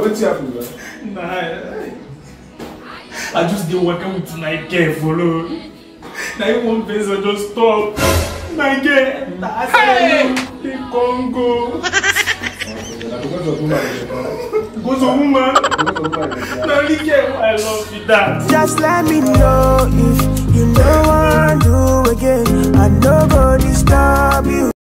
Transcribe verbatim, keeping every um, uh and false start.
What's happening? Nah, I just did working with my girl follow. Now you one person just stop. My girl, I said the Congo. Because of woman. Because of woman. Now the girl I love you that. Just let me know if you know what to do again. I know go disturb you.